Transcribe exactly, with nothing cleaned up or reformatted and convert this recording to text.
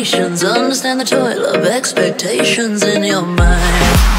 limitations. Understand the toil of expectations in your mind.